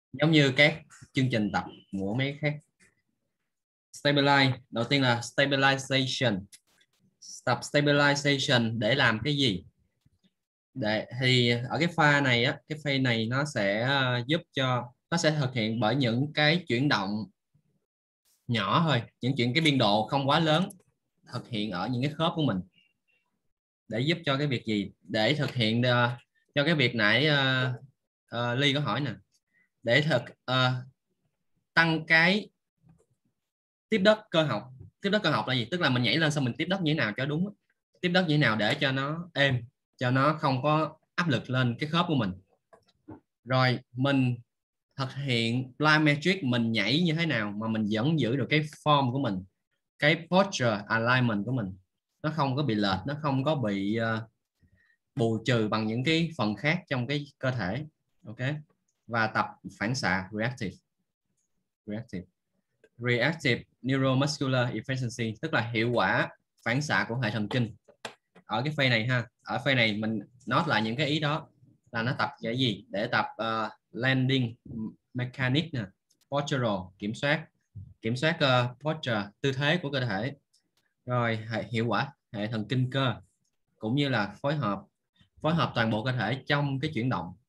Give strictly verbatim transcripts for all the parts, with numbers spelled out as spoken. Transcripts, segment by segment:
giống như các chương trình tập của mấy khác. Stabilize, đầu tiên là stabilization. Tập stabilization để làm cái gì? Để thì ở cái pha này á, cái pha này nó sẽ uh, giúp cho nó sẽ thực hiện bởi những cái chuyển động nhỏ thôi, những chuyện cái biên độ không quá lớn, thực hiện ở những cái khớp của mình, để giúp cho cái việc gì? Để thực hiện uh, cho cái việc nãy uh, uh, Ly có hỏi nè, để thực uh, tăng cái tiếp đất cơ học. Tiếp đất cơ học là gì? Tức là mình nhảy lên xong mình tiếp đất như thế nào cho đúng, tiếp đất như thế nào để cho nó êm, cho nó không có áp lực lên cái khớp của mình. Rồi mình thực hiện plyometric, mình nhảy như thế nào mà mình vẫn giữ được cái form của mình, cái posture alignment của mình, nó không có bị lệch, nó không có bị uh, bù trừ bằng những cái phần khác trong cái cơ thể. Ok. Và tập phản xạ reactive. Reactive reactive neuromuscular efficiency, tức là hiệu quả phản xạ của hệ thần kinh. Ở cái phase này ha, ở phase này mình nói lại những cái ý đó, là nó tập cái gì? Để tập uh, landing mechanic nè, postural, kiểm soát kiểm soát uh, posture, tư thế của cơ thể. Rồi hệ, hiệu quả hệ thần kinh cơ, cũng như là phối hợp phối hợp toàn bộ cơ thể trong cái chuyển động.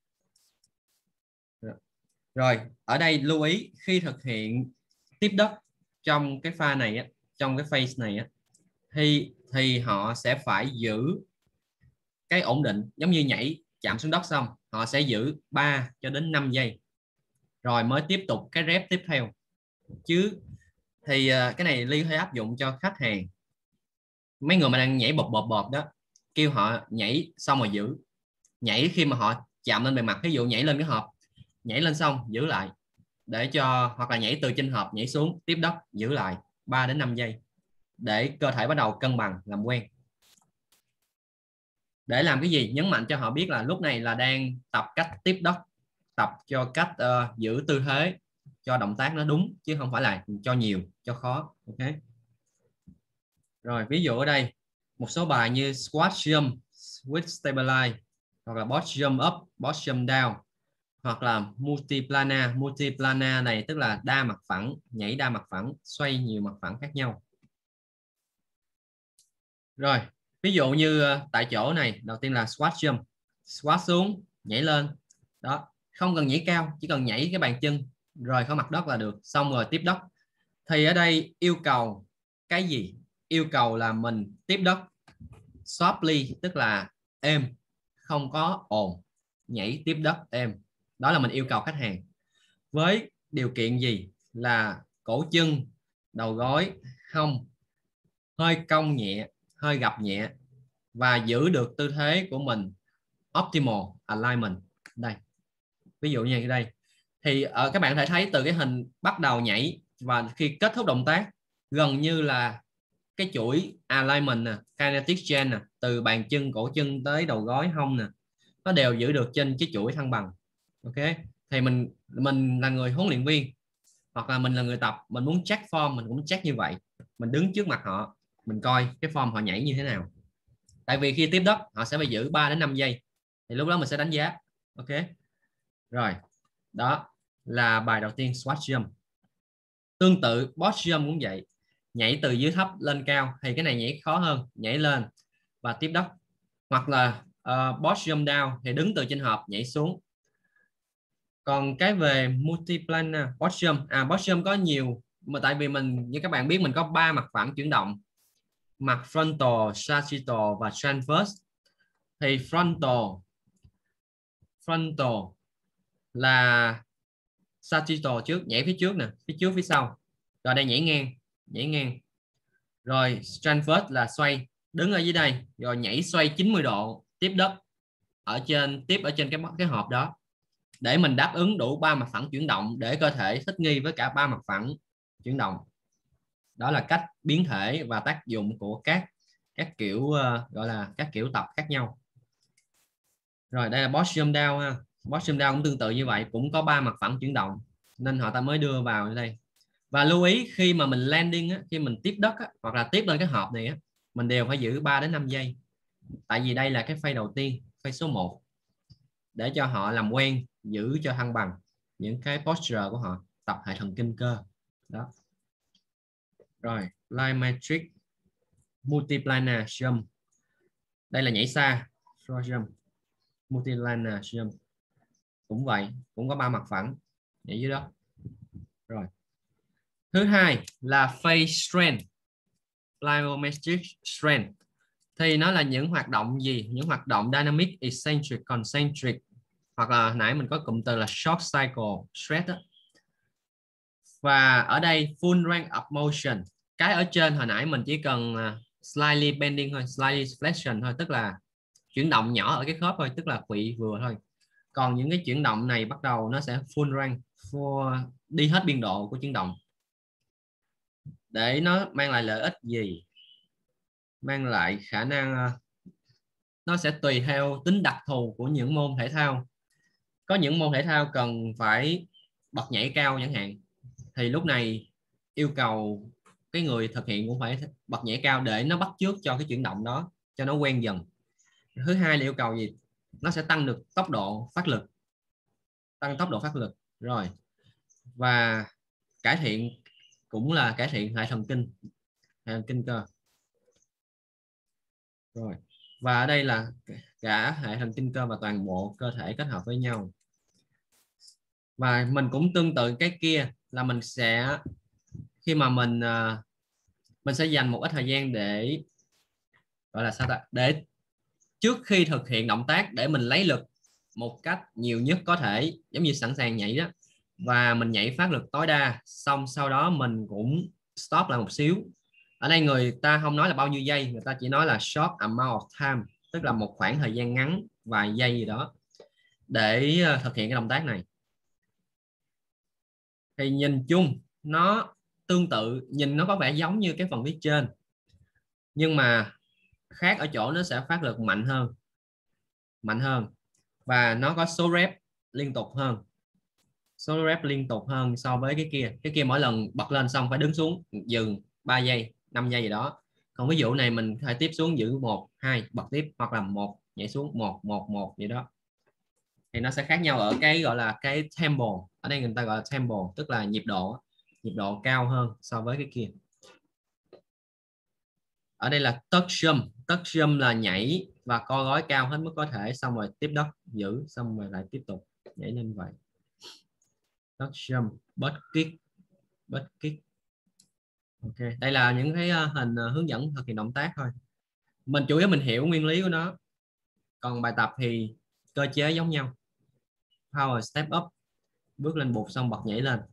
Rồi ở đây lưu ý khi thực hiện tiếp đất trong cái pha này á, trong cái phase này á, thì thì họ sẽ phải giữ cái ổn định, giống như nhảy chạm xuống đất xong họ sẽ giữ ba cho đến năm giây rồi mới tiếp tục cái rep tiếp theo. Chứ thì cái này Ly hay áp dụng cho khách hàng, mấy người mà đang nhảy bọt bọt bọt đó, kêu họ nhảy xong rồi giữ, nhảy khi mà họ chạm lên bề mặt, ví dụ nhảy lên cái hộp, nhảy lên xong giữ lại, để cho, hoặc là nhảy từ trên hộp nhảy xuống tiếp đất giữ lại ba đến năm giây để cơ thể bắt đầu cân bằng, làm quen. Để làm cái gì? Nhấn mạnh cho họ biết là lúc này là đang tập cách tiếp đất, tập cho cách uh, giữ tư thế, cho động tác nó đúng, chứ không phải là cho nhiều, cho khó. Ok. Rồi ví dụ ở đây một số bài như squat jump with stabilize, hoặc là box jump up, box jump down, hoặc là multiplanar. Multiplanar này tức là đa mặt phẳng, nhảy đa mặt phẳng, xoay nhiều mặt phẳng khác nhau. Rồi ví dụ như tại chỗ này, đầu tiên là squat jump, squat xuống nhảy lên đó, không cần nhảy cao, chỉ cần nhảy cái bàn chân rồi khỏi mặt đất là được, xong rồi tiếp đất. Thì ở đây yêu cầu cái gì? Yêu cầu là mình tiếp đất softly, tức là êm, không có ồn, nhảy tiếp đất êm. Đó là mình yêu cầu khách hàng, với điều kiện gì? Là cổ chân, đầu gối, hông hơi cong nhẹ, hơi gập nhẹ, và giữ được tư thế của mình optimal alignment. Đây ví dụ như đây thì ở các bạn thể thấy từ cái hình bắt đầu nhảy và khi kết thúc động tác, gần như là cái chuỗi alignment nè, kinetic chain nè, từ bàn chân, cổ chân tới đầu gối, hông nè, nó đều giữ được trên cái chuỗi thăng bằng. Ok. Thì mình mình là người huấn luyện viên, hoặc là mình là người tập, mình muốn check form, mình cũng check như vậy. Mình đứng trước mặt họ, mình coi cái form họ nhảy như thế nào. Tại vì khi tiếp đất họ sẽ phải giữ ba đến năm giây, thì lúc đó mình sẽ đánh giá. Ok. Rồi đó là bài đầu tiên, squat jump. Tương tự box jump cũng vậy, nhảy từ dưới thấp lên cao, thì cái này nhảy khó hơn, nhảy lên và tiếp đất. Hoặc là uh, box jump down thì đứng từ trên hộp nhảy xuống. Còn cái về multiplanar box jump, à box jump có nhiều, mà tại vì mình như các bạn biết mình có ba mặt phẳng chuyển động, mặt frontal, sagittal và transverse. Thì frontal frontal là sagittal trước, nhảy phía trước nè, phía trước phía sau, rồi đây nhảy ngang, nhảy ngang. Rồi transverse là xoay, đứng ở dưới đây rồi nhảy xoay chín mươi độ tiếp đất ở trên, tiếp ở trên cái cái hộp đó, để mình đáp ứng đủ ba mặt phẳng chuyển động, để cơ thể thích nghi với cả ba mặt phẳng chuyển động. Đó là cách biến thể và tác dụng của các các kiểu uh, gọi là các kiểu tập khác nhau. Rồi đây là box jump down ha. Box jump down cũng tương tự như vậy, cũng có ba mặt phẳng chuyển động, nên họ ta mới đưa vào đây. Và lưu ý khi mà mình landing á, khi mình tiếp đất á, hoặc là tiếp lên cái hộp này á, mình đều phải giữ ba đến năm giây. Tại vì đây là cái phase đầu tiên, phase số một, để cho họ làm quen, giữ cho thăng bằng. những cái posture của họ, tập hệ thần kinh cơ đó. Rồi plyometric multiplanar jump, đây là nhảy xa, short jump. Multiplanar jump cũng vậy, cũng có ba mặt phẳng nhảy dưới đó. Rồi thứ hai là face strength, plyometric strength, thì nó là những hoạt động gì? Những hoạt động dynamic, eccentric, concentric, hoặc là nãy mình có cụm từ là short cycle stretch đó. Và ở đây full range of motion, cái ở trên hồi nãy mình chỉ cần slightly bending thôi, slightly flexion thôi, tức là chuyển động nhỏ ở cái khớp thôi, tức là khuỵu vừa thôi. Còn những cái chuyển động này bắt đầu nó sẽ full range, full, đi hết biên độ của chuyển động. Để nó mang lại lợi ích gì? Mang lại khả năng, nó sẽ tùy theo tính đặc thù của những môn thể thao. Có những môn thể thao cần phải bật nhảy cao chẳng hạn, thì lúc này yêu cầu cái người thực hiện cũng phải bật nhảy cao để nó bắt chước cho cái chuyển động đó, cho nó quen dần. Thứ hai là yêu cầu gì? Nó sẽ tăng được tốc độ phát lực, tăng tốc độ phát lực rồi, và cải thiện, cũng là cải thiện hệ thần kinh, hệ thần kinh cơ. Rồi, và ở đây là cả hệ thần kinh cơ và toàn bộ cơ thể kết hợp với nhau. Và mình cũng tương tự cái kia, là mình sẽ, khi mà mình mình sẽ dành một ít thời gian để gọi là sao ta, để trước khi thực hiện động tác, để mình lấy lực một cách nhiều nhất có thể, giống như sẵn sàng nhảy đó, và mình nhảy phát lực tối đa, xong sau đó mình cũng stop lại một xíu. Ở đây người ta không nói là bao nhiêu giây, người ta chỉ nói là short amount of time, tức là một khoảng thời gian ngắn, vài giây gì đó, để thực hiện cái động tác này. Thì nhìn chung nó tương tự, nhìn nó có vẻ giống như cái phần phía trên, nhưng mà khác ở chỗ nó sẽ phát lực mạnh hơn, mạnh hơn, và nó có số rep liên tục hơn, số rep liên tục hơn so với cái kia. Cái kia mỗi lần bật lên xong phải đứng xuống dừng ba giây, năm giây gì đó. Còn ví dụ này mình phải tiếp xuống giữ một, hai, bật tiếp, hoặc là một nhảy xuống, một, một, một vậy đó. Thì nó sẽ khác nhau ở cái gọi là cái tempo. Ở đây người ta gọi là tempo, tức là nhịp độ, nhịp độ cao hơn so với cái kia. Ở đây là touch jump, touch jump là nhảy và co gối cao hết mức có thể, xong rồi tiếp đất giữ, xong rồi lại tiếp tục nhảy lên vậy. Touch jump, butt kick, butt kick. Ok, đây là những cái hình hướng dẫn thực hiện động tác thôi. Mình chủ yếu mình hiểu nguyên lý của nó. Còn bài tập thì cơ chế giống nhau. Power step up, bước lên bục xong bật nhảy lên.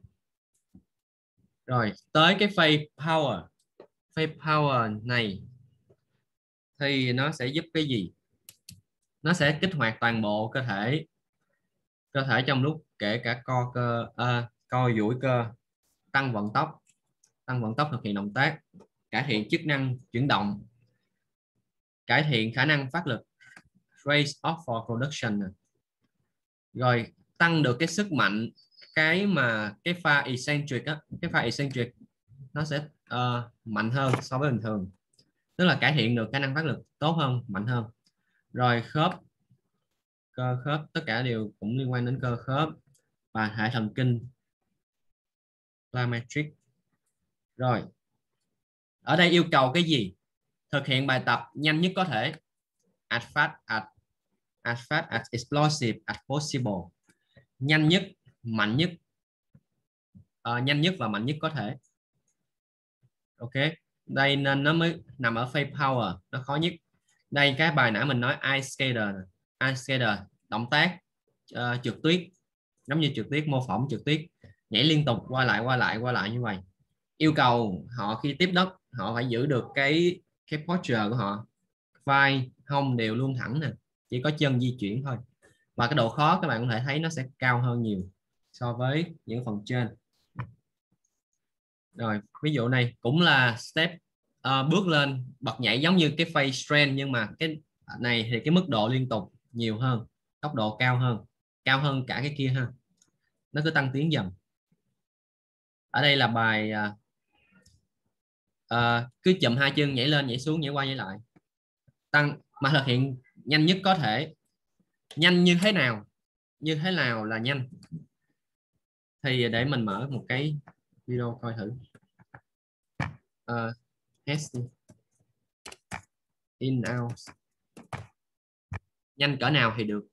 Rồi tới cái phase power, phase power này thì nó sẽ giúp cái gì? Nó sẽ kích hoạt toàn bộ cơ thể, cơ thể trong lúc kể cả co cơ, à, co duỗi cơ, tăng vận tốc, tăng vận tốc thực hiện động tác, cải thiện chức năng chuyển động, cải thiện khả năng phát lực, raise off for production, rồi tăng được cái sức mạnh, cái mà cái pha eccentric á, cái pha eccentric nó sẽ uh, mạnh hơn so với bình thường, tức là cải thiện được khả năng phát lực tốt hơn, mạnh hơn. Rồi khớp, cơ khớp, tất cả đều cũng liên quan đến cơ khớp và hệ thần kinh plyometric. Rồi ở đây yêu cầu cái gì? Thực hiện bài tập nhanh nhất có thể, as fast as as fast as explosive as possible, nhanh nhất, mạnh nhất, uh, nhanh nhất và mạnh nhất có thể. Ok, đây nên nó mới nằm ở phase power, nó khó nhất. Đây cái bài nãy mình nói ice skater, ice skater động tác uh, trượt tuyết, giống như trượt tuyết, mô phỏng trượt tuyết, nhảy liên tục qua lại qua lại qua lại như vậy. Yêu cầu họ khi tiếp đất họ phải giữ được cái cái posture của họ, vai hông đều luôn thẳng nè, chỉ có chân di chuyển thôi. Và cái độ khó các bạn có thể thấy nó sẽ cao hơn nhiều so với những phần trên. Rồi ví dụ này cũng là step uh, bước lên bật nhảy giống như cái phase strength, nhưng mà cái này thì cái mức độ liên tục nhiều hơn, tốc độ cao hơn, cao hơn cả cái kia ha, nó cứ tăng tiến dần. Ở đây là bài uh, uh, cứ chụm hai chân nhảy lên nhảy xuống, nhảy qua nhảy lại, tăng mà thực hiện nhanh nhất có thể. Nhanh như thế nào? Như thế nào là nhanh? Thì để mình mở một cái video coi thử. Uh, in out nhanh cỡ nào thì được.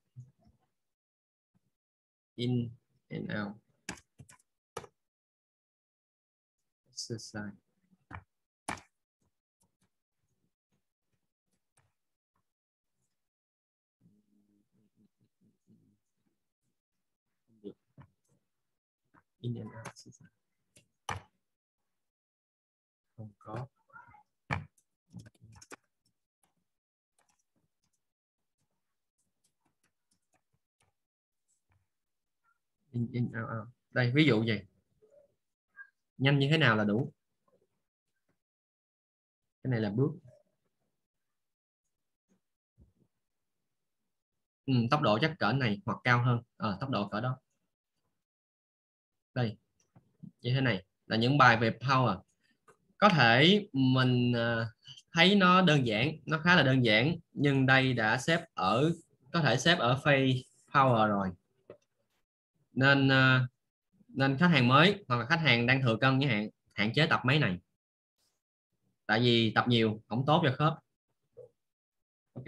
In and out exercise. In and out exercise. Không có. In, in, out, out. Đây ví dụ gì nhanh như thế nào là đủ. Cái này là bước. Ừ, tốc độ chắc cỡ này hoặc cao hơn. À, tốc độ cỡ đó. Đây như thế này là những bài về power. Có thể mình thấy nó đơn giản, nó khá là đơn giản, nhưng đây đã xếp ở, có thể xếp ở phase power rồi, nên nên khách hàng mới hoặc là khách hàng đang thừa cân với hạn hạn chế tập mấy này, tại vì tập nhiều không tốt cho khớp. Ok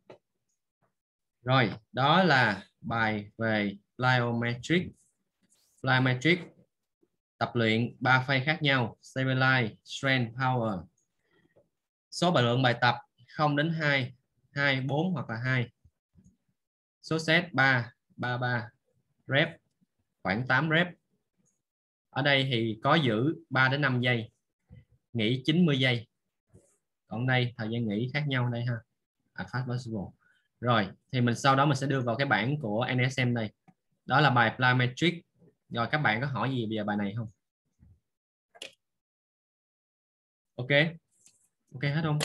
rồi, đó là bài về plyometric. Plyometric tập luyện ba phase khác nhau: stabilize, strength, power. Số bài lượng bài tập không đến hai, hai, bốn hoặc là hai. Số set ba, ba, ba. Rep khoảng tám rep. Ở đây thì có giữ ba đến năm giây, nghỉ chín mươi giây. Còn đây thời gian nghỉ khác nhau đây ha. As fast possible. Rồi thì mình sau đó mình sẽ đưa vào cái bảng của en ét em đây. Đó là bài plyometric. Rồi các bạn có hỏi gì về bài này không? Ok. Ok hết không?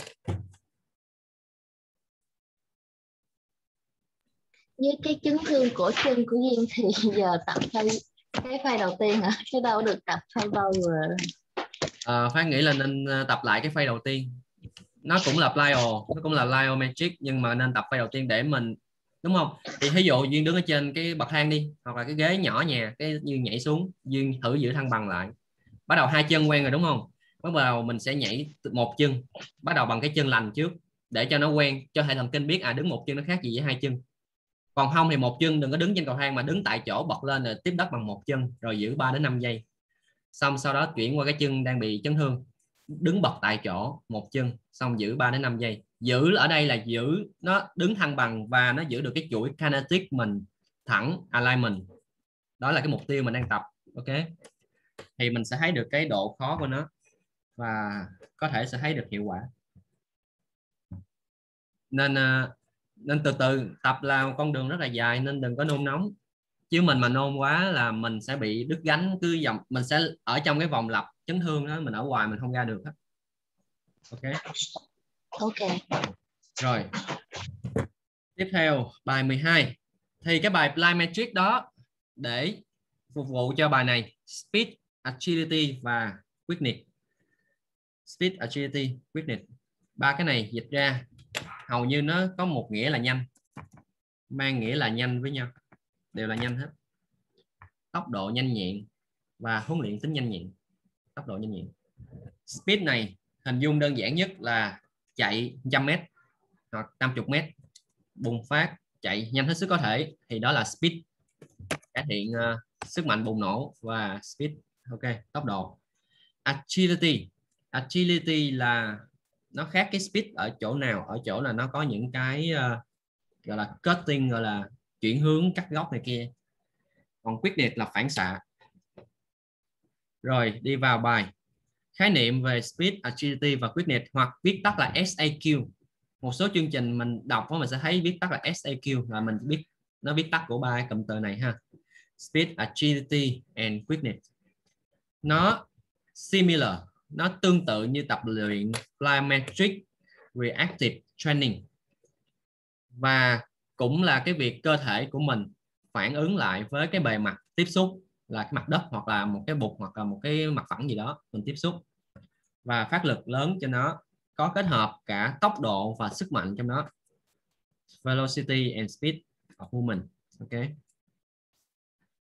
Với cái chấn thương cổ chân của Duyên thì giờ tập thay cái phase đầu tiên hả? Cái đâu được tập phase bao giờ? À, Phát nghĩ là nên tập lại cái phase đầu tiên. Nó cũng là plyo, nó cũng là plyometric, nhưng mà nên tập phase đầu tiên để mình, đúng không? Thì ví dụ Duyên đứng ở trên cái bậc thang đi, hoặc là cái ghế nhỏ nhà, cái Duyên nhảy xuống, Duyên thử giữ thăng bằng lại. Bắt đầu hai chân quen rồi đúng không? Bắt đầu mình sẽ nhảy một chân, bắt đầu bằng cái chân lành trước để cho nó quen, cho hệ thần kinh biết à đứng một chân nó khác gì với hai chân. Còn không thì một chân, đừng có đứng trên cầu thang mà đứng tại chỗ bật lên rồi tiếp đất bằng một chân, rồi giữ ba đến năm giây. Xong sau đó chuyển qua cái chân đang bị chấn thương, đứng bật tại chỗ một chân, xong giữ ba đến năm giây. Giữ ở đây là giữ nó đứng thăng bằng và nó giữ được cái chuỗi kinetic mình thẳng, alignment. Đó là cái mục tiêu mình đang tập. Ok, thì mình sẽ thấy được cái độ khó của nó và có thể sẽ thấy được hiệu quả. Nên nên từ từ tập là một con đường rất là dài, nên đừng có nôn nóng. Chứ mình mà nôn quá là mình sẽ bị đứt gánh, cứ dòng mình sẽ ở trong cái vòng lặp chấn thương đó, mình ở ngoài mình không ra được hết. Ok. Ok. Rồi. Tiếp theo bài mười hai. Thì cái bài plyometric đó để phục vụ cho bài này: speed, agility và quickness. Speed, agility, quickness. Ba cái này dịch ra hầu như nó có một nghĩa là nhanh, mang nghĩa là nhanh với nhau, đều là nhanh hết. Tốc độ nhanh nhẹn và huấn luyện tính nhanh nhẹn. Tốc độ nhanh nhẹn. Speed này hình dung đơn giản nhất là chạy một trăm mét hoặc năm mươi mét, bùng phát chạy nhanh hết sức có thể, thì đó là speed. Cải thiện uh, sức mạnh bùng nổ và speed. Ok, tốc độ. Agility. Agility là nó khác cái speed ở chỗ nào? Ở chỗ là nó có những cái uh, gọi là cutting, gọi là chuyển hướng, cắt góc này kia. Còn quickness là phản xạ. Rồi đi vào bài. Khái niệm về speed, agility và quickness, hoặc viết tắt là ét a quy. Một số chương trình mình đọc mình sẽ thấy viết tắt là ét a quy, là mình biết nó viết tắt của ba cụm từ này ha. Speed, agility and quickness. Nó similar, nó tương tự như tập luyện plyometric reactive training, và cũng là cái việc cơ thể của mình phản ứng lại với cái bề mặt tiếp xúc, là cái mặt đất hoặc là một cái bục hoặc là một cái mặt phẳng gì đó mình tiếp xúc, và phát lực lớn cho nó, có kết hợp cả tốc độ và sức mạnh trong đó. Velocity and speed of movement. Ok.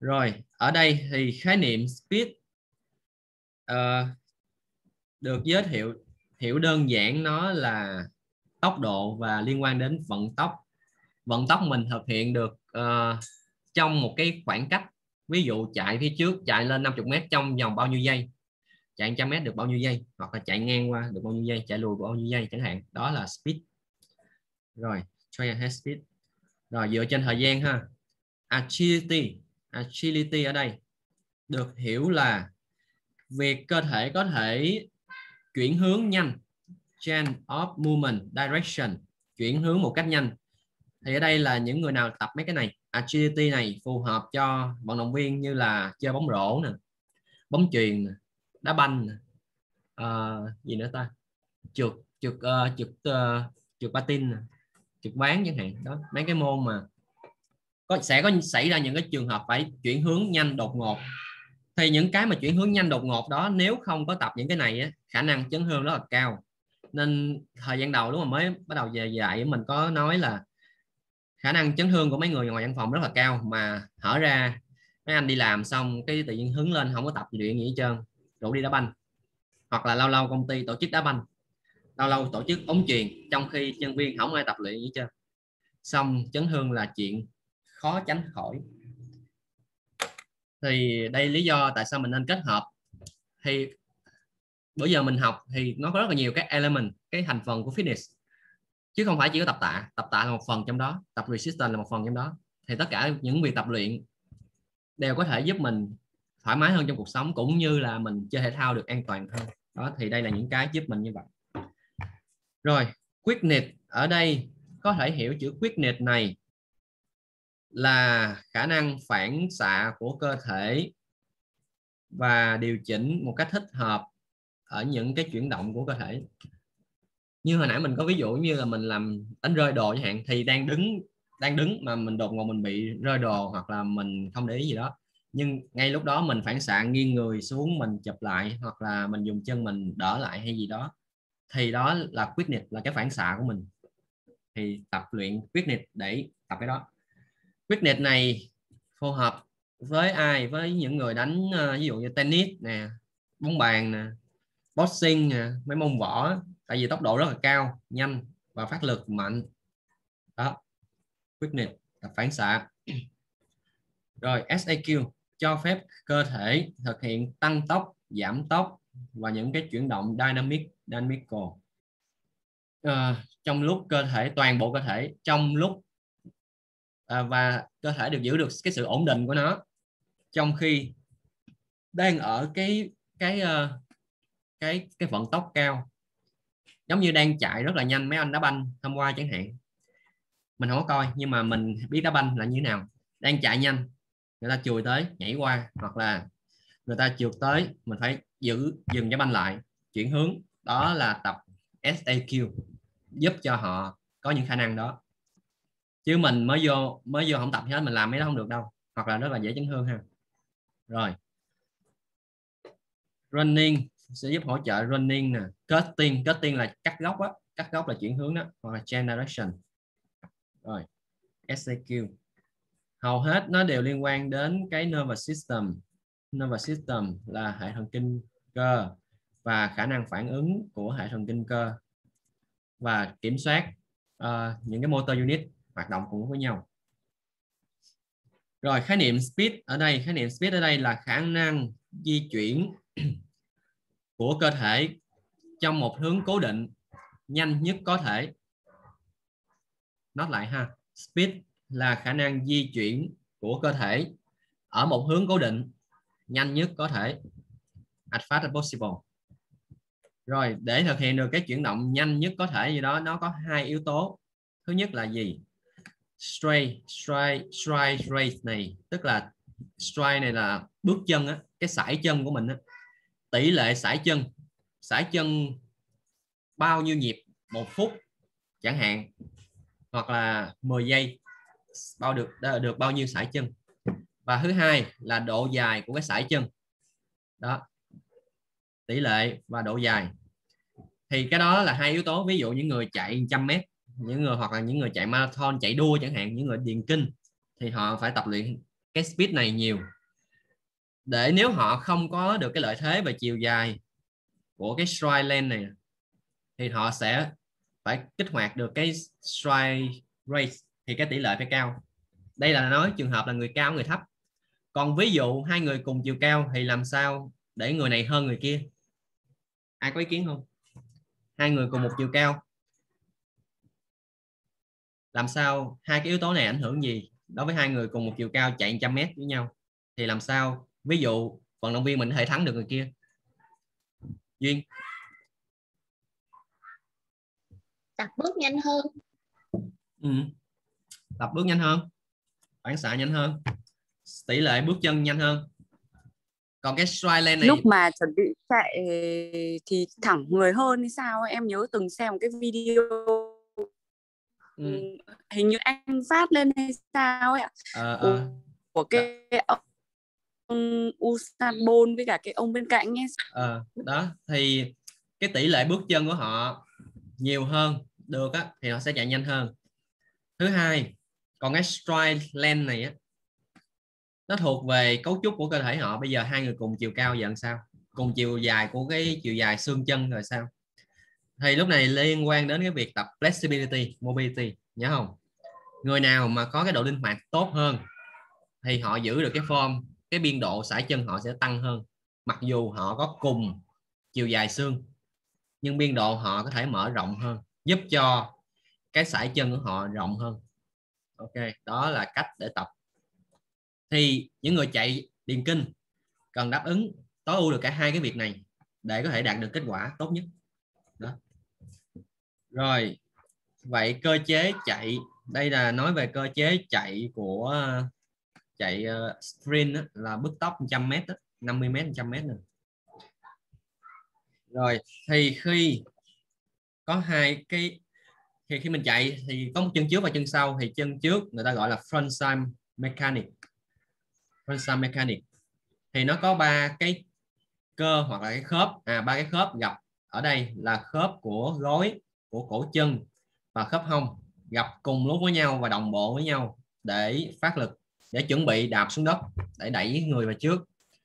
Rồi ở đây thì khái niệm speed uh, được giới thiệu hiểu đơn giản, nó là tốc độ và liên quan đến vận tốc. Vận tốc mình thực hiện được uh, trong một cái khoảng cách, ví dụ chạy phía trước, chạy lên năm mươi mét trong vòng bao nhiêu giây, chạy một trăm mét được bao nhiêu giây, hoặc là chạy ngang qua được bao nhiêu giây, chạy lùi bao nhiêu giây chẳng hạn, đó là speed. Rồi train head speed. Rồi dựa trên thời gian ha. Agility, agility ở đây được hiểu là việc cơ thể có thể chuyển hướng nhanh, change of movement direction, chuyển hướng một cách nhanh. Thì ở đây là những người nào tập mấy cái này, agility này phù hợp cho vận động viên như là chơi bóng rổ nè, bóng chuyền nè, đá banh nè, uh, gì nữa ta, trượt trượt uh, trượt uh, trượt patin nè, trượt ván chẳng hạn. Đó, mấy cái môn mà có sẽ có xảy ra những cái trường hợp phải chuyển hướng nhanh đột ngột. Thì những cái mà chuyển hướng nhanh đột ngột đó, nếu không có tập những cái này á, khả năng chấn thương rất là cao. Nên thời gian đầu lúc mà mới bắt đầu về dạy mình có nói là khả năng chấn thương của mấy người ngoài văn phòng rất là cao, mà hở ra mấy anh đi làm xong cái tự nhiên hứng lên không có tập luyện gì hết trơn, rủ đi đá banh, hoặc là lâu lâu công ty tổ chức đá banh, lâu lâu tổ chức bóng chuyền, trong khi nhân viên không ai tập luyện gì hết trơn, xong chấn thương là chuyện khó tránh khỏi. Thì đây lý do tại sao mình nên kết hợp. Thì bữa giờ mình học thì nó có rất là nhiều cái element, cái thành phần của fitness, chứ không phải chỉ có tập tạ. Tập tạ là một phần trong đó, tập resistance là một phần trong đó. Thì tất cả những việc tập luyện đều có thể giúp mình thoải mái hơn trong cuộc sống, cũng như là mình chơi thể thao được an toàn hơn. Đó, thì đây là những cái giúp mình như vậy. Rồi quickness ở đây có thể hiểu chữ quickness này là khả năng phản xạ của cơ thể và điều chỉnh một cách thích hợp ở những cái chuyển động của cơ thể. Như hồi nãy mình có ví dụ như là mình làm đánh rơi đồ chẳng hạn, thì đang đứng đang đứng mà mình đột ngột mình bị rơi đồ, hoặc là mình không để ý gì đó, nhưng ngay lúc đó mình phản xạ nghiêng người xuống, mình chụp lại, hoặc là mình dùng chân mình đỡ lại hay gì đó, thì đó là quickness, là cái phản xạ của mình. Thì tập luyện quickness để tập cái đó. Quickness này phù hợp với ai? Với những người đánh uh, ví dụ như tennis nè, bóng bàn nè, boxing nè, mấy môn võ, tại vì tốc độ rất là cao, nhanh và phát lực mạnh. Đó, quickness, tập phản xạ. Rồi ét a quy cho phép cơ thể thực hiện tăng tốc, giảm tốc và những cái chuyển động dynamic, dynamical uh, trong lúc cơ thể, toàn bộ cơ thể trong lúc uh, và cơ thể được giữ được cái sự ổn định của nó trong khi đang ở cái cái uh, cái cái vận tốc cao. Giống như đang chạy rất là nhanh, mấy anh đá banh hôm qua chẳng hạn, mình không có coi nhưng mà mình biết đá banh là như thế nào. Đang chạy nhanh, người ta chùi tới nhảy qua, hoặc là người ta trượt tới, mình phải giữ dừng cái banh lại, chuyển hướng. Đó là tập ét a quy, giúp cho họ có những khả năng đó. Chứ mình mới vô mới vô không tập hết, mình làm mấy đó không được đâu, hoặc là rất là dễ chấn thương ha. Rồi running sẽ giúp hỗ trợ running nè. Cutting, cutting là cắt góc á, cắt góc là chuyển hướng đó, hoặc là change direction. Rồi ét a quy hầu hết nó đều liên quan đến cái nervous system. Nervous system là hệ thần kinh cơ và khả năng phản ứng của hệ thần kinh cơ, và kiểm soát uh, những cái motor unit hoạt động cùng với nhau. Rồi khái niệm speed ở đây, khái niệm speed ở đây là khả năng di chuyển của cơ thể trong một hướng cố định nhanh nhất có thể. Nói lại ha, speed là khả năng di chuyển của cơ thể ở một hướng cố định nhanh nhất có thể, as fast as possible. Rồi để thực hiện được cái chuyển động nhanh nhất có thể gì đó, nó có hai yếu tố. Thứ nhất là gì? Stride, stride, stride rate này, tức là stride này là bước chân á, cái sải chân của mình á, tỷ lệ sải chân, sải chân bao nhiêu nhịp một phút chẳng hạn, hoặc là mười giây bao được được bao nhiêu sải chân. Và thứ hai là độ dài của cái sải chân đó, tỷ lệ và độ dài. Thì cái đó là hai yếu tố. Ví dụ những người chạy một trăm mét, những người hoặc là những người chạy marathon, chạy đua chẳng hạn, những người điền kinh, thì họ phải tập luyện cái speed này nhiều. để nếu họ không có được cái lợi thế về chiều dài của cái stride length này thì họ sẽ phải kích hoạt được cái stride rate, thì cái tỷ lệ phải cao. Đây là nói trường hợp là người cao người thấp. Còn ví dụ hai người cùng chiều cao thì làm sao để người này hơn người kia? Ai có ý kiến không? Hai người cùng một chiều cao, làm sao hai cái yếu tố này ảnh hưởng gì đối với hai người cùng một chiều cao chạy một trăm mét với nhau? Thì làm sao ví dụ vận động viên mình có thể thắng được người kia? Duyên. Tập bước nhanh hơn. Ừ. Tập bước nhanh hơn, phản xạ nhanh hơn, tỷ lệ bước chân nhanh hơn. Còn cái stride lane này lúc mà chuẩn bị chạy thì thẳng người hơn hay sao? Em nhớ từng xem một cái video ừ. hình như anh phát lên hay sao ấy ạ, à, à. của, của cái ông Usain Bolt với cả cái ông bên cạnh ấy. À, đó thì cái tỷ lệ bước chân của họ nhiều hơn được á, thì họ sẽ chạy nhanh hơn. Thứ hai, còn cái stride length này á, nó thuộc về cấu trúc của cơ thể họ. Bây giờ hai người cùng chiều cao giờ làm sao? Cùng chiều dài của cái chiều dài xương chân rồi sao? Thì lúc này liên quan đến cái việc tập flexibility, mobility, nhớ không? Người nào mà có cái độ linh hoạt tốt hơn thì họ giữ được cái form, cái biên độ sải chân họ sẽ tăng hơn. Mặc dù họ có cùng chiều dài xương nhưng biên độ họ có thể mở rộng hơn, giúp cho cái sải chân của họ rộng hơn. Ok, đó là cách để tập. Thì những người chạy điền kinh cần đáp ứng tối ưu được cả hai cái việc này để có thể đạt được kết quả tốt nhất. Đó. Rồi, vậy cơ chế chạy, đây là nói về cơ chế chạy của chạy uh, sprint đó, là bước tốc một trăm mét đó, năm mươi mét, một trăm mét nữa. Rồi, thì khi có hai cái, thì khi mình chạy thì có một chân trước và chân sau, thì chân trước người ta gọi là frontside mechanic. Frontside mechanic thì nó có ba cái cơ hoặc là cái khớp, à ba cái khớp gặp ở đây là khớp của gối, của cổ chân và khớp hông gặp cùng lúc với nhau và đồng bộ với nhau để phát lực, để chuẩn bị đạp xuống đất, để đẩy người vào trước.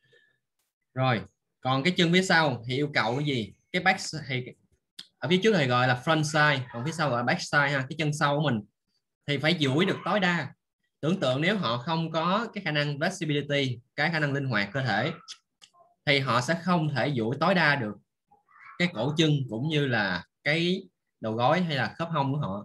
Rồi, còn cái chân phía sau thì yêu cầu cái gì? Cái back thì ở phía trước thì gọi là front side, còn phía sau gọi là back side ha. Cái chân sau của mình thì phải duỗi được tối đa. Tưởng tượng nếu họ không có cái khả năng flexibility, cái khả năng linh hoạt cơ thể, thì họ sẽ không thể duỗi tối đa được cái cổ chân cũng như là cái đầu gối hay là khớp hông của họ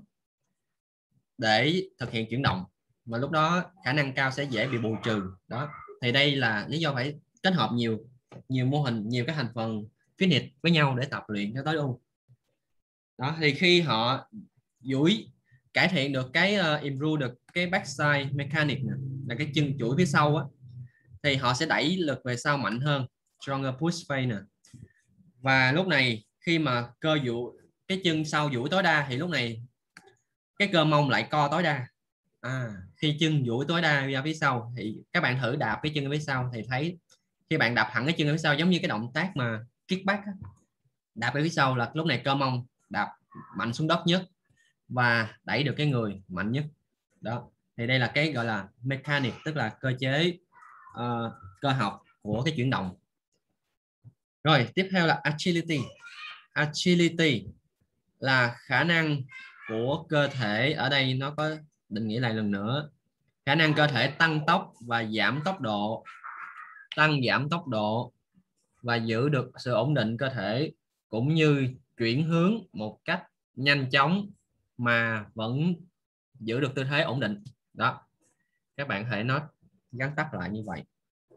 để thực hiện chuyển động, mà lúc đó khả năng cao sẽ dễ bị bù trừ. Đó thì đây là lý do phải kết hợp nhiều nhiều mô hình, nhiều cái thành phần fitness với nhau để tập luyện cho tối ưu. Đó thì khi họ duỗi, cải thiện được cái uh, improve được cái backside mechanic này, là cái chân chuỗi phía sau á, thì họ sẽ đẩy lực về sau mạnh hơn, stronger push phase nè. Và lúc này khi mà cơ duỗi, cái chân sau duỗi tối đa thì lúc này cái cơ mông lại co tối đa. À, khi chân duỗi tối đa ra phía sau thì các bạn thử đạp cái chân ở phía sau thì thấy khi bạn đạp thẳng cái chân ở phía sau giống như cái động tác mà kickback á, đạp ở phía sau là lúc này cơ mông đạp mạnh xuống đất nhất và đẩy được cái người mạnh nhất. Đó thì đây là cái gọi là mechanic, tức là cơ chế uh, cơ học của cái chuyển động. Rồi tiếp theo là agility. Agility là khả năng của cơ thể, ở đây nó có định nghĩa lại lần nữa, khả năng cơ thể tăng tốc và giảm tốc độ, tăng giảm tốc độ và giữ được sự ổn định cơ thể, cũng như chuyển hướng một cách nhanh chóng mà vẫn giữ được tư thế ổn định. Đó, các bạn hãy nói gắn tắt lại như vậy: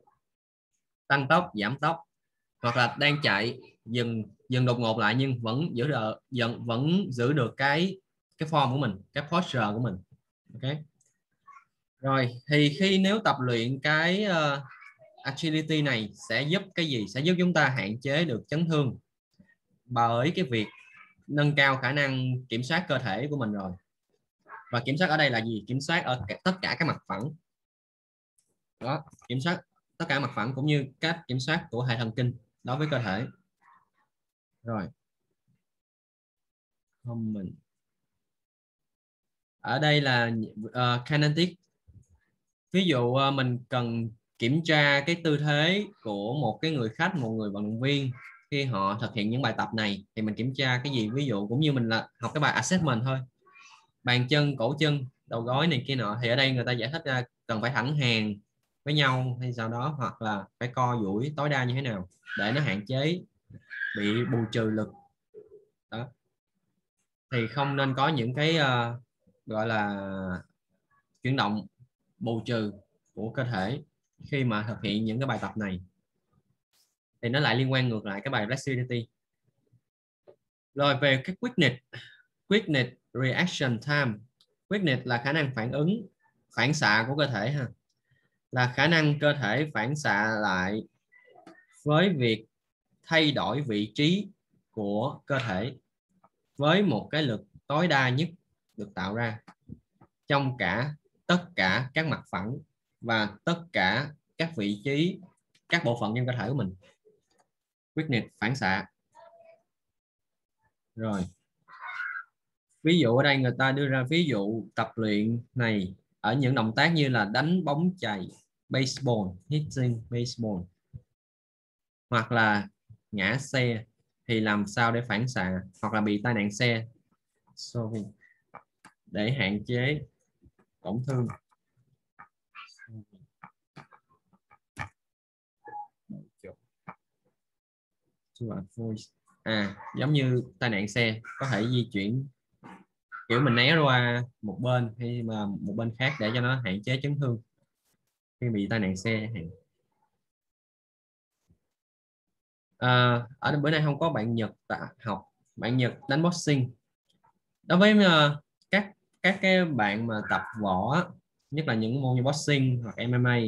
tăng tốc, giảm tốc, hoặc là đang chạy dừng dừng đột ngột lại nhưng vẫn giữ được vẫn vẫn giữ được cái cái form của mình, cái posture của mình. Ok. Rồi thì khi nếu tập luyện cái uh, agility này sẽ giúp cái gì? Sẽ giúp chúng ta hạn chế được chấn thương bởi cái việc nâng cao khả năng kiểm soát cơ thể của mình rồi. Và kiểm soát ở đây là gì? Kiểm soát ở tất cả các mặt phẳng. Đó, kiểm soát tất cả mặt phẳng cũng như cách kiểm soát của hệ thần kinh đối với cơ thể. Rồi. Không mình. Ở đây là uh, kinetic. Ví dụ uh, mình cần kiểm tra cái tư thế của một cái người khách, một người vận động viên khi họ thực hiện những bài tập này thì mình kiểm tra cái gì? Ví dụ cũng như mình là học cái bài assessment thôi, bàn chân, cổ chân, đầu gối này kia nọ, thì ở đây người ta giải thích ra cần phải thẳng hàng với nhau hay sau đó, hoặc là phải co duỗi tối đa như thế nào để nó hạn chế bị bù trừ lực đó. Thì không nên có những cái uh, gọi là chuyển động bù trừ của cơ thể khi mà thực hiện những cái bài tập này, thì nó lại liên quan ngược lại cái bài flexibility. Rồi về cái quickness, quickness reaction time. Quickness là khả năng phản ứng, phản xạ của cơ thể ha, là khả năng cơ thể phản xạ lại với việc thay đổi vị trí của cơ thể với một cái lực tối đa nhất được tạo ra trong cả tất cả các mặt phẳng và tất cả các vị trí, các bộ phận trong cơ thể của mình. Quickness, phản xạ. Rồi ví dụ ở đây người ta đưa ra ví dụ tập luyện này ở những động tác như là đánh bóng chày, baseball, hitting baseball, hoặc là ngã xe thì làm sao để phản xạ, hoặc là bị tai nạn xe sorry, để hạn chế tổn thương. À, giống như tai nạn xe có thể di chuyển kiểu mình né qua một bên hay mà một bên khác để cho nó hạn chế chấn thương khi bị tai nạn xe. À, ở bữa nay không có bạn Nhật tạ học, bạn Nhật đánh boxing. Đối với uh, các các cái bạn mà tập võ, nhất là những môn như boxing hoặc em em a,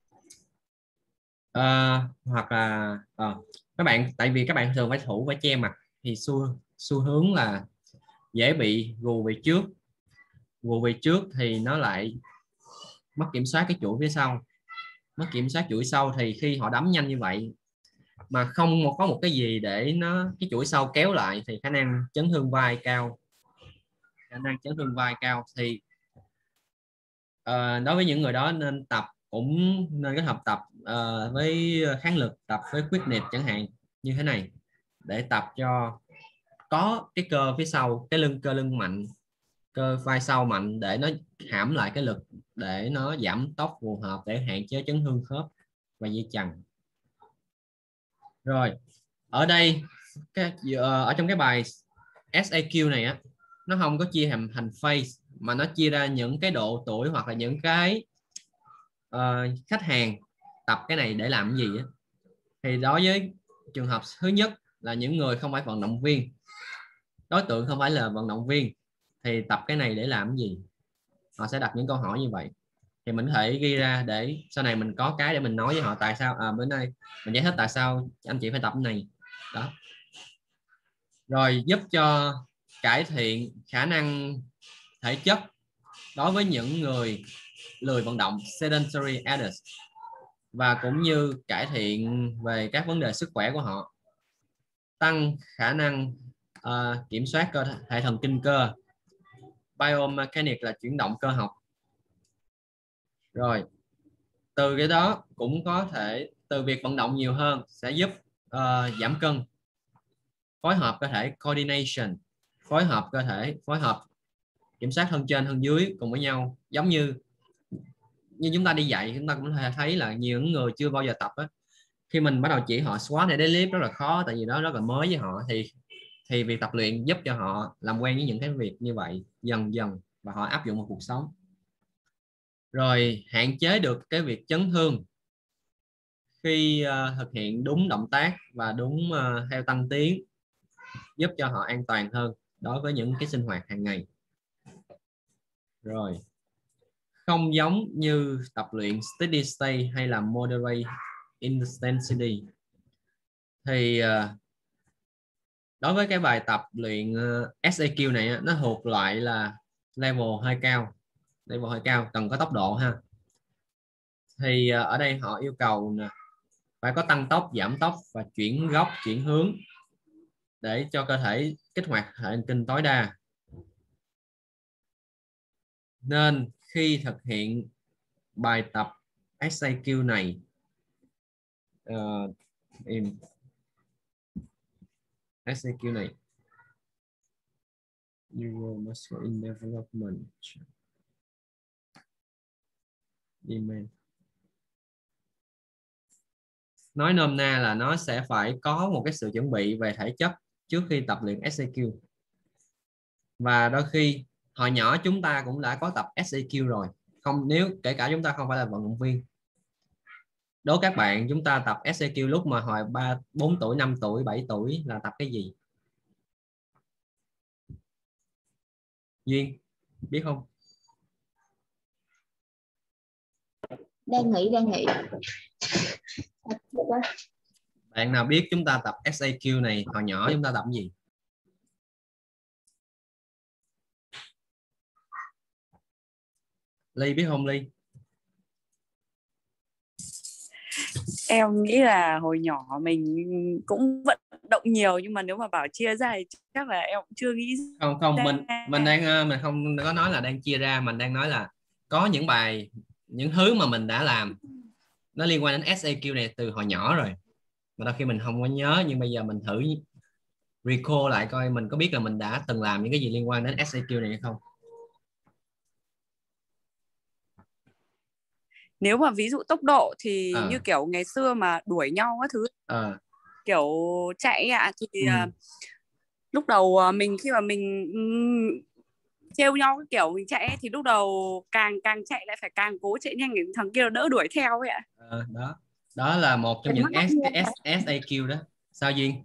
uh, hoặc là uh, các bạn, tại vì các bạn thường phải thủ, phải che mặt thì xu xu hướng là dễ bị gù về trước. Gù về trước thì nó lại mất kiểm soát cái chuỗi phía sau, mất kiểm soát chuỗi sau thì khi họ đấm nhanh như vậy mà không có một cái gì để nó cái chuỗi sau kéo lại thì khả năng chấn thương vai cao, khả năng chấn thương vai cao thì uh, đối với những người đó nên tập, cũng nên kết hợp tập uh, với kháng lực, tập với quickness chẳng hạn như thế này, để tập cho có cái cơ phía sau, cái lưng, cơ lưng mạnh, cơ vai sau mạnh để nó hãm lại cái lực, để nó giảm tốc phù hợp để hạn chế chấn thương khớp và dây chằng. Rồi ở đây cái ở trong cái bài ét a quy này á, nó không có chia thành thành phase mà nó chia ra những cái độ tuổi hoặc là những cái uh, khách hàng tập cái này để làm cái gì á. Thì đối với trường hợp thứ nhất là những người không phải vận động viên, đối tượng không phải là vận động viên, thì tập cái này để làm cái gì, họ sẽ đặt những câu hỏi như vậy. Thì mình có thể ghi ra để sau này mình có cái để mình nói với họ tại sao à, bữa nay mình giải thích tại sao anh chị phải tập cái này đó. Rồi giúp cho cải thiện khả năng thể chất đối với những người lười vận động, sedentary adults, và cũng như cải thiện về các vấn đề sức khỏe của họ, tăng khả năng uh, kiểm soát cơ hệ thần kinh cơ, biomechanic là chuyển động cơ học. Rồi từ cái đó cũng có thể từ việc vận động nhiều hơn sẽ giúp uh, giảm cân, phối hợp cơ thể coordination, phối hợp cơ thể, phối hợp kiểm soát thân trên thân dưới cùng với nhau. Giống như như chúng ta đi dạy, chúng ta cũng thể thấy là nhiều người chưa bao giờ tập á, khi mình bắt đầu chỉ họ squat hay deadlift rất là khó, tại vì đó rất là mới với họ, thì thì việc tập luyện giúp cho họ làm quen với những cái việc như vậy dần dần và họ áp dụng vào cuộc sống. Rồi hạn chế được cái việc chấn thương khi uh, thực hiện đúng động tác và đúng uh, theo tăng tiến, giúp cho họ an toàn hơn đối với những cái sinh hoạt hàng ngày. Rồi không giống như tập luyện steady state hay là moderate intensity, thì uh, đối với cái bài tập luyện uh, ét a quy này nó thuộc loại là level hơi cao, level hơi cao cần có tốc độ ha. Thì uh, ở đây họ yêu cầu nè, phải có tăng tốc, giảm tốc và chuyển góc, chuyển hướng để cho cơ thể kích hoạt hệ thần kinh tối đa. Nên khi thực hiện bài tập ét a quy này uh, in ét a quy này Euro Muscle in development email. Nói nôm na là nó sẽ phải có một cái sự chuẩn bị về thể chất trước khi tập luyện ét a quy. Và đôi khi hồi nhỏ chúng ta cũng đã có tập ét a quy rồi. Không, nếu kể cả chúng ta không phải là vận động viên. Đố các bạn, chúng ta tập ét a quy lúc mà hồi ba, bốn tuổi, năm tuổi, bảy tuổi là tập cái gì? Duyên, biết không? Đang nghĩ, đang nghĩ. Bạn nào biết chúng ta tập ét a quy này hồi nhỏ chúng ta tập cái gì? Ly biết không Ly? Em nghĩ là hồi nhỏ mình cũng vận động nhiều, nhưng mà nếu mà bảo chia ra thì chắc là em cũng chưa nghĩ Không không ra. mình mình đang mình không có nói là đang chia ra, mình đang nói là có những bài, những thứ mà mình đã làm nó liên quan đến ét a quy này từ hồi nhỏ rồi mà đôi khi mình không có nhớ, nhưng bây giờ mình thử recall lại coi mình có biết là mình đã từng làm những cái gì liên quan đến ét a quy này hay không. Nếu mà ví dụ tốc độ thì à. như kiểu ngày xưa mà đuổi nhau các thứ, à. kiểu chạy ạ, thì ừ. uh, lúc đầu uh, mình khi mà mình um, trêu nhau cái kiểu mình chạy ấy, thì lúc đầu càng càng chạy lại phải càng cố chạy nhanh để thằng kia nó đỡ đuổi theo ấy ạ. à, đó đó là một trong Mình những mất cái ét a quy đó. Sao Duyên?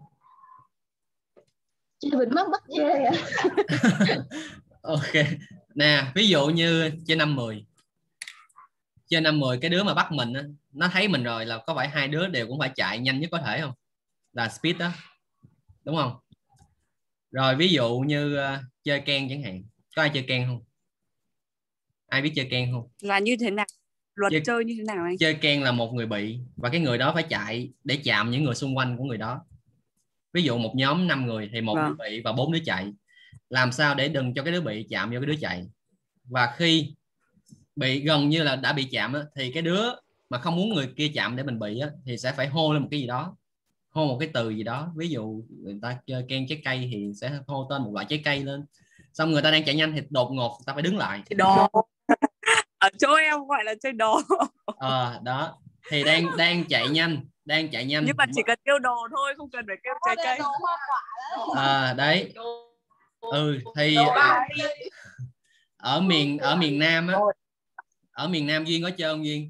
Chị Bình mất mất ghê vậy. Ok nè, ví dụ như trên năm mười, trên năm mười cái đứa mà bắt mình á, nó thấy mình rồi là có phải hai đứa đều cũng phải chạy nhanh nhất có thể không? Là speed đó, đúng không? Rồi ví dụ như uh, chơi ken chẳng hạn, có ai chơi ken không? Ai biết chơi ken không? Là như thế nào? Luật chơi, chơi như thế nào anh? chơi ken là một người bị và cái người đó phải chạy để chạm những người xung quanh của người đó. Ví dụ một nhóm năm người thì một Vâng. đứa bị và bốn đứa chạy. Làm sao để đừng cho cái đứa bị chạm vô cái đứa chạy. Và khi bị gần như là đã bị chạm á, thì cái đứa mà không muốn người kia chạm để mình bị á, thì sẽ phải hô lên một cái gì đó, hô một cái từ gì đó. Ví dụ người ta chơi ken trái cây thì sẽ hô tên một loại trái cây lên, xong người ta đang chạy nhanh thì đột ngột người ta phải đứng lại. Chơi đò. Ở chỗ em gọi là chơi đò. ờ đó thì đang đang chạy nhanh, đang chạy nhanh Nhưng mà chỉ cần kêu đồ thôi, không cần phải kêu trái cây. à, đấy ừ thì ở miền ở miền Nam á, ở miền Nam Duyên có chơi không Duyên?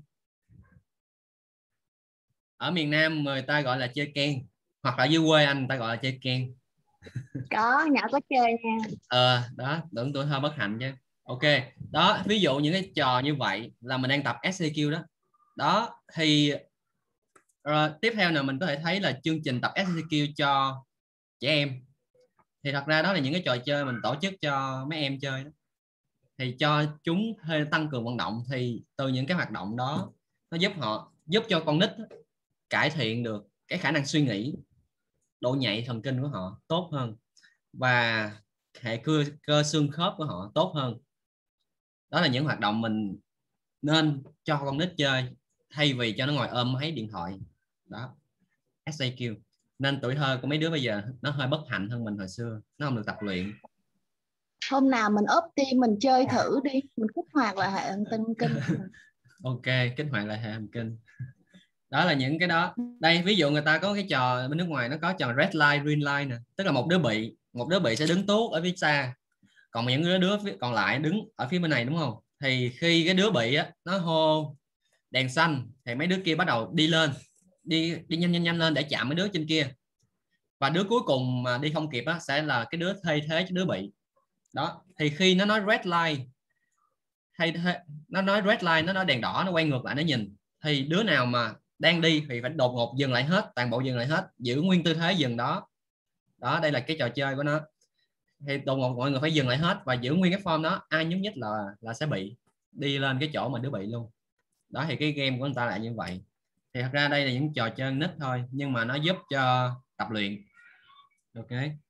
Ở miền Nam người ta gọi là chơi ken, hoặc là dưới quê anh người ta gọi là chơi ken. Có, nhỏ có chơi nha. ờ đó, tưởng tuổi thơ bất hạnh chứ. Ok, đó ví dụ những cái trò như vậy là mình đang tập ét a quy đó. Đó thì uh, tiếp theo nào mình có thể thấy là chương trình tập ét a quy cho trẻ em. Thì thật ra đó là những cái trò chơi mình tổ chức cho mấy em chơi đó. Thì cho chúng hơi tăng cường vận động, thì từ những cái hoạt động đó nó giúp họ, giúp cho con nít cải thiện được cái khả năng suy nghĩ, độ nhạy thần kinh của họ tốt hơn và hệ cơ, cơ xương khớp của họ tốt hơn. Đó là những hoạt động mình nên cho con nít chơi thay vì cho nó ngồi ôm máy điện thoại. Đó, ét a quy. Nên tuổi thơ của mấy đứa bây giờ nó hơi bất hạnh hơn mình hồi xưa, nó không được tập luyện. Hôm nào mình ốp team mình chơi thử đi, mình kích hoạt lại hệ thần kinh. Ok, kích hoạt lại hệ thần kinh. Đó là những cái đó. Đây ví dụ người ta có cái trò bên nước ngoài, nó có trò red light green light nè, tức là một đứa bị một đứa bị sẽ đứng tuốt ở phía xa, còn những đứa, đứa còn lại đứng ở phía bên này, đúng không? Thì khi cái đứa bị á, nó hô đèn xanh thì mấy đứa kia bắt đầu đi lên, đi đi nhanh nhanh nhanh lên để chạm mấy đứa trên kia, và đứa cuối cùng mà đi không kịp á, sẽ là cái đứa thay thế cho đứa bị. Đó thì khi nó nói red light hay nó nói red light, nó nói đèn đỏ, nó quay ngược lại nó nhìn, thì đứa nào mà đang đi thì phải đột ngột dừng lại hết, toàn bộ dừng lại hết, giữ nguyên tư thế dừng đó. Đó, đây là cái trò chơi của nó. Thì đột ngột mọi người phải dừng lại hết và giữ nguyên cái form đó, ai nhúc nhích là là sẽ bị đi lên cái chỗ mà đứa bị luôn. Đó thì cái game của người ta lại như vậy. Thì thật ra đây là những trò chơi nít thôi, nhưng mà nó giúp cho tập luyện. Ok.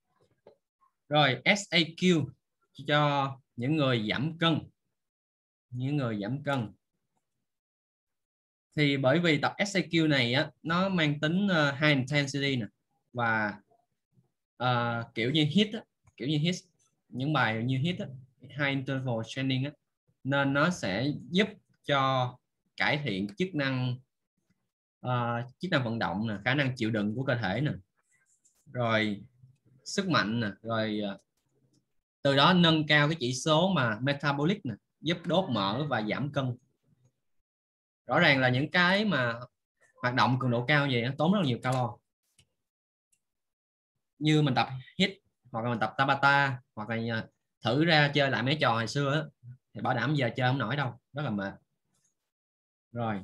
Rồi ét a quy cho những người giảm cân, những người giảm cân. thì bởi vì tập ét a quy này á, nó mang tính uh, high intensity nè, và uh, kiểu như hit á, kiểu như hit những bài như hit á, high interval training á, nên nó sẽ giúp cho cải thiện chức năng uh, chức năng vận động nè, khả năng chịu đựng của cơ thể nè, rồi sức mạnh nè, rồi uh, từ đó nâng cao cái chỉ số mà metabolic nè, giúp đốt mỡ và giảm cân. Rõ ràng là những cái mà hoạt động cường độ cao vậy nó tốn rất là nhiều calo. Như mình tập hit hoặc là mình tập Tabata hoặc là thử ra chơi lại mấy trò hồi xưa á, thì bảo đảm giờ chơi không nổi đâu, rất là mệt. Rồi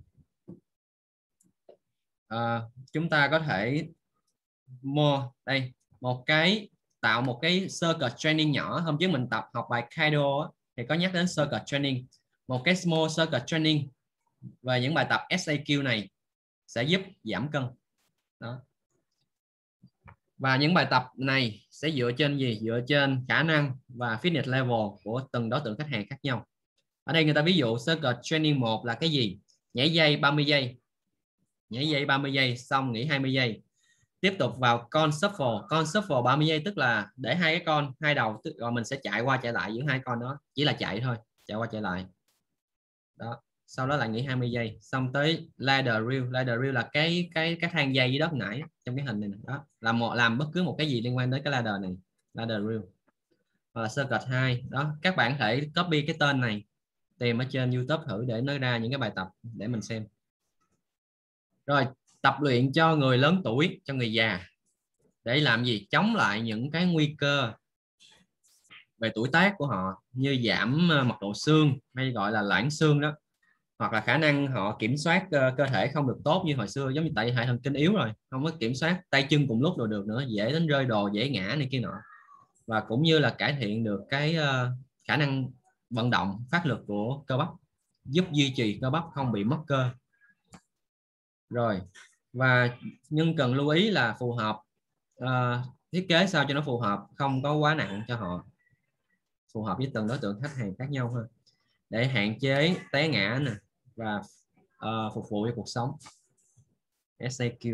à, chúng ta có thể mua đây một cái, tạo một cái circuit training nhỏ. Hôm trước mình tập học bài Kaido á, thì có nhắc đến circuit training. Một cái small circuit training về những bài tập ét a quy này sẽ giúp giảm cân. Đó. Và những bài tập này sẽ dựa trên gì? Dựa trên khả năng và fitness level của từng đối tượng khách hàng khác nhau. Ở đây người ta ví dụ circuit training một là cái gì? Nhảy dây ba mươi giây. Nhảy dây ba mươi giây xong nghỉ hai mươi giây. Tiếp tục vào con shuffle. Con shuffle ba mươi giây tức là để hai cái con, hai đầu, rồi mình sẽ chạy qua chạy lại giữa hai con đó. Chỉ là chạy thôi, chạy qua chạy lại. Đó. Sau đó lại nghỉ hai mươi giây, xong tới ladder reel. Ladder reel là cái cái cái thang dây dưới đất nãy trong cái hình này, này. Đó là một làm bất cứ một cái gì liên quan đến cái ladder này, ladder reel. Và circuit hai đó, các bạn có thể copy cái tên này tìm ở trên YouTube thử để nó ra những cái bài tập để mình xem. Rồi tập luyện cho người lớn tuổi, cho người già, để làm gì? Chống lại những cái nguy cơ về tuổi tác của họ, như giảm mật độ xương hay gọi là loãng xương đó, hoặc là khả năng họ kiểm soát uh, cơ thể không được tốt như hồi xưa, giống như tại hệ thần kinh yếu rồi, không có kiểm soát tay chân cùng lúc rồi được nữa, dễ đến rơi đồ, dễ ngã này kia nọ. Và cũng như là cải thiện được cái uh, khả năng vận động phát lực của cơ bắp, giúp duy trì cơ bắp không bị mất cơ. Rồi, và nhưng cần lưu ý là phù hợp, uh, thiết kế sao cho nó phù hợp, không có quá nặng cho họ, phù hợp với từng đối tượng khách hàng khác nhau hơn, để hạn chế té ngã nè, và uh, phục vụ cho cuộc sống. ét a quy.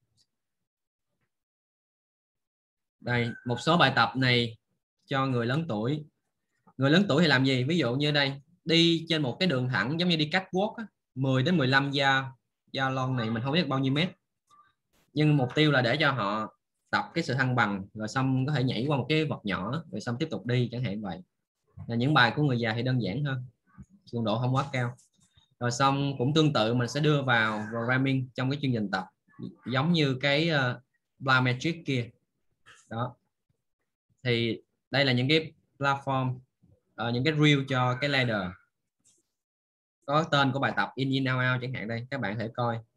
Đây, một số bài tập này cho người lớn tuổi. Người lớn tuổi thì làm gì? Ví dụ như đây, đi trên một cái đường thẳng giống như đi catwalk á, mười đến mười lăm gia gia lon này, mình không biết bao nhiêu mét. Nhưng mục tiêu là để cho họ tập cái sự thăng bằng, rồi xong có thể nhảy qua một cái vật nhỏ, rồi xong tiếp tục đi, chẳng hạn vậy. Là những bài của người già thì đơn giản hơn, cường độ không quá cao. Rồi xong cũng tương tự, mình sẽ đưa vào programming trong cái chương trình tập, giống như cái uh, plyometric kia. Đó. Thì đây là những cái platform, uh, những cái reel cho cái ladder. Có tên của bài tập in in out out chẳng hạn đây, các bạn có thể coi.